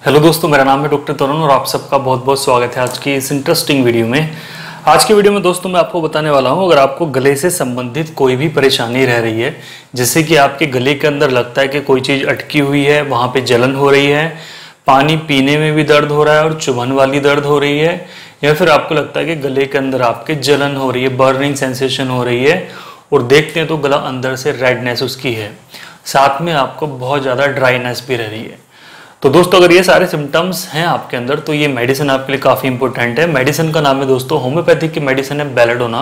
Hello दोस्तों, मेरा नाम है डॉक्टर तरुण और आप सबका बहुत बहुत स्वागत है आज की इस इंटरेस्टिंग वीडियो में। आज की वीडियो में दोस्तों मैं आपको बताने वाला हूं, अगर आपको गले से संबंधित कोई भी परेशानी रह रही है, जैसे कि आपके गले के अंदर लगता है कि कोई चीज़ अटकी हुई है, वहाँ पे जलन हो रही है, पानी पीने में भी दर्द हो रहा है और चुभन वाली दर्द हो रही है, या फिर आपको लगता है कि गले के अंदर आपके जलन हो रही है, बर्निंग सेंसेशन हो रही है और देखते हैं तो गला अंदर से रेडनेस उसकी है, साथ में आपको बहुत ज़्यादा ड्राइनेस भी रह रही है। तो दोस्तों अगर ये सारे सिम्टम्स हैं आपके अंदर तो ये मेडिसिन आपके लिए काफ़ी इंपॉर्टेंट है। मेडिसिन का नाम है दोस्तों होम्योपैथिक की मेडिसिन है बेलेडोना।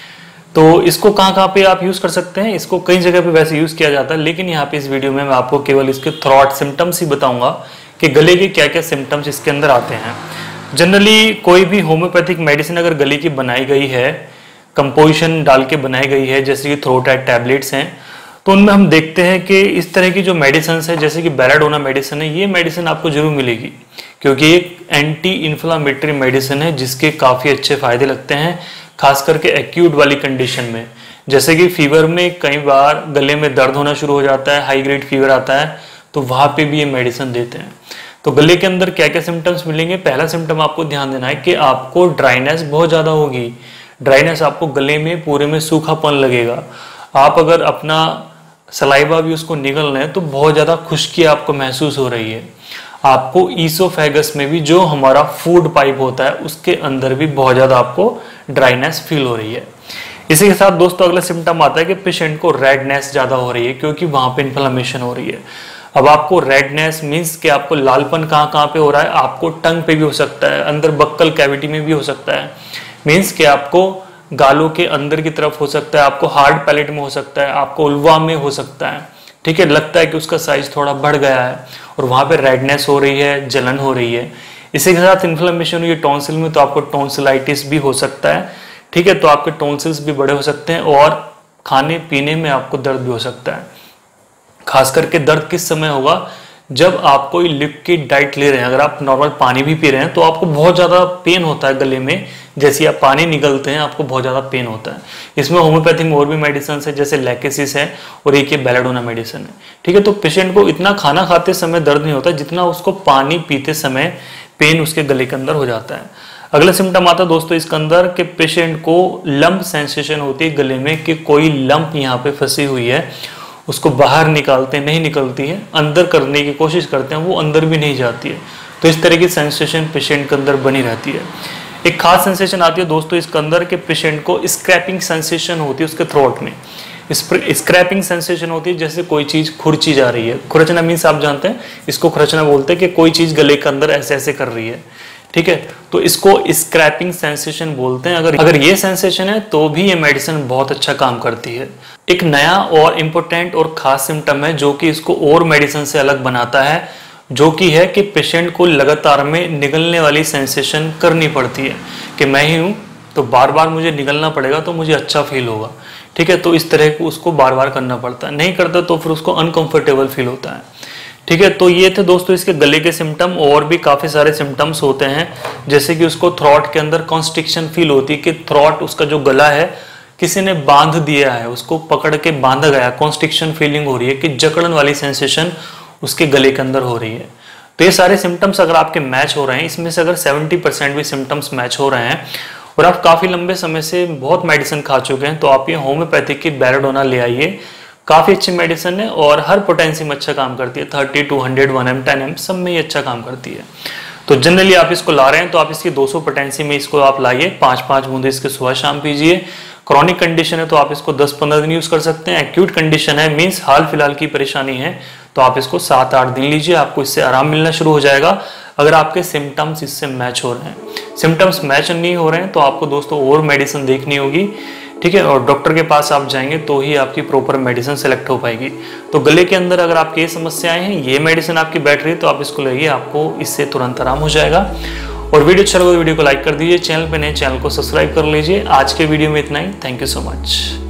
तो इसको कहाँ पे आप यूज़ कर सकते हैं, इसको कई जगह पे वैसे यूज़ किया जाता है, लेकिन यहाँ पे इस वीडियो में मैं आपको केवल इसके थ्रॉट सिम्टम्स ही बताऊंगा कि गले के क्या क्या सिम्टम्स इसके अंदर आते हैं। जनरली कोई भी होम्योपैथिक मेडिसिन अगर गले की बनाई गई है, कंपोजिशन डाल के बनाई गई है, जैसे कि थ्रोटाइड टैबलेट्स हैं, तो उनमें हम देखते हैं कि इस तरह की जो मेडिसिन है, जैसे कि बेलेडोना मेडिसिन है, ये मेडिसिन आपको जरूर मिलेगी क्योंकि एक एंटी इन्फ्लामेटरी मेडिसिन है जिसके काफ़ी अच्छे फायदे लगते हैं, खास करके एक्यूट वाली कंडीशन में। जैसे कि फीवर में कई बार गले में दर्द होना शुरू हो जाता है, हाई ग्रेड फीवर आता है, तो वहाँ पे भी ये मेडिसिन देते हैं। तो गले के अंदर क्या क्या सिम्टम्स मिलेंगे, पहला सिम्टम आपको ध्यान देना है कि आपको ड्राइनेस बहुत ज़्यादा होगी। ड्राइनेस, आपको गले में पूरे में सूखापन लगेगा। आप अगर अपना सलाइवा भी उसको निगल रहे हैं तो बहुत ज़्यादा खुश्की आपको महसूस हो रही है। आपको ईसोफेगस में भी, जो हमारा फूड पाइप होता है, उसके अंदर भी बहुत ज़्यादा आपको ड्राइनेस फील हो रही है। इसी के साथ दोस्तों अगला सिम्टम आता है कि पेशेंट को रेडनेस ज़्यादा हो रही है क्योंकि वहाँ पे इन्फ्लेमेशन हो रही है। अब आपको रेडनेस मीन्स कि आपको लालपन कहाँ पे हो रहा है, आपको टंग पे भी हो सकता है, अंदर बक्कल कैविटी में भी हो सकता है, मीन्स कि आपको गालों के अंदर की तरफ हो सकता है, आपको हार्ड पैलेट में हो सकता है, आपको उल्वा में हो सकता है। ठीक है, लगता है कि उसका साइज थोड़ा बढ़ गया है और वहाँ पे रेडनेस हो रही है, जलन हो रही है। इसी के साथ इन्फ्लेमेशन हुई है टॉन्सिल में, तो आपको टॉन्सिलाइटिस भी हो सकता है। ठीक है, तो आपके टॉन्सिल्स भी बड़े हो सकते हैं और खाने पीने में आपको दर्द भी हो सकता है। खास करके दर्द किस समय होगा, जब आप कोई लिक्विड डाइट ले रहे हैं, अगर आप नॉर्मल पानी भी पी रहे हैं तो आपको बहुत ज़्यादा पेन होता है गले में, जैसे आप पानी निगलते हैं आपको बहुत ज़्यादा पेन होता है। इसमें होम्योपैथी में और भी मेडिसिन है, जैसे लैकेसिस है और एक ये बेलेडोना मेडिसिन है। ठीक है, तो पेशेंट को इतना खाना खाते समय दर्द नहीं होता जितना उसको पानी पीते समय पेन उसके गले के अंदर हो जाता है। अगला सिम्टम आता है दोस्तों इसके अंदर कि पेशेंट को लंप सेंसेशन होती है गले में, कि कोई लंप यहाँ पे फंसी हुई है, उसको बाहर निकालते नहीं निकलती है, अंदर करने की कोशिश करते हैं, वो अंदर भी नहीं जाती है। तो इस तरह की सेंसेशन पेशेंट के अंदर बनी रहती है। एक खास सेंसेशन आती है दोस्तों इसके अंदर के पेशेंट को स्क्रैपिंग सेंसेशन होती है उसके थ्रोट में। स्क्रैपिंग सेंसेशन होती है जैसे कोई चीज खुरची जा रही है। खुरचना मीन्स आप जानते हैं, इसको खुरचना बोलते हैं कि कोई चीज गले के अंदर ऐसे ऐसे कर रही है। ठीक है, तो इसको स्क्रैपिंग सेंसेशन बोलते हैं। अगर ये सेंसेशन है तो भी ये मेडिसिन बहुत अच्छा काम करती है। एक नया और इम्पोर्टेंट और खास सिम्टम है जो कि इसको और मेडिसिन से अलग बनाता है, जो कि है कि पेशेंट को लगातार में निगलने वाली सेंसेशन करनी पड़ती है कि मैं ही हूँ तो बार बार मुझे निगलना पड़ेगा तो मुझे अच्छा फील होगा। ठीक है, तो इस तरह को उसको बार बार करना पड़ता है, नहीं करता तो फिर उसको अनकंफर्टेबल फील होता है। ठीक है, तो ये थे दोस्तों इसके गले के सिम्टम। और भी काफ़ी सारे सिम्टम्स होते हैं, जैसे कि उसको थ्रॉट के अंदर कॉन्स्ट्रिक्शन फील होती है कि थ्रॉट, उसका जो गला है किसी ने बांध दिया है, उसको पकड़ के बांधा गया, कॉन्स्ट्रिक्शन फीलिंग हो रही है कि जकड़न वाली सेंसेशन उसके गले के अंदर हो रही है। तो ये सारे सिम्टम्स अगर आपके मैच हो रहे हैं, इसमें से अगर 70% भी सिम्टम्स मैच हो रहे हैं और आप काफ़ी लंबे समय से बहुत मेडिसिन खा चुके हैं, तो आप ये होम्योपैथिक की बेलेडोना ले आइए। काफ़ी अच्छी मेडिसिन है और हर पोटेंसी में अच्छा काम करती है। 30, 200, 1M, 10M सब में ये अच्छा काम करती है। तो जनरली आप इसको ला रहे हैं तो आप इसकी 200 पोटेंसी में इसको आप लाइए, 5-5 बूंदे इसके सुबह शाम पीजिए। क्रॉनिक कंडीशन है तो आप इसको 10-15 दिन यूज कर सकते हैं। एक्यूट कंडीशन है मीन्स हाल फिलहाल की परेशानी है तो आप इसको 7-8 दिन लीजिए, आपको इससे आराम मिलना शुरू हो जाएगा अगर आपके सिम्टम्स इससे मैच हो रहे हैं। सिम्टम्स मैच नहीं हो रहे हैं तो आपको दोस्तों और मेडिसिन देखनी होगी। ठीक है, और डॉक्टर के पास आप जाएंगे तो ही आपकी प्रॉपर मेडिसिन सेलेक्ट हो पाएगी। तो गले के अंदर अगर आपकी ये समस्याएं हैं, ये मेडिसिन आपकी बैठ रही है तो आप इसको लेइए, आपको इससे तुरंत आराम हो जाएगा। और वीडियो अच्छा लगा तो वीडियो को लाइक कर दीजिए, चैनल पे नए चैनल को सब्सक्राइब कर लीजिए। आज के वीडियो में इतना ही, थैंक यू सो मच।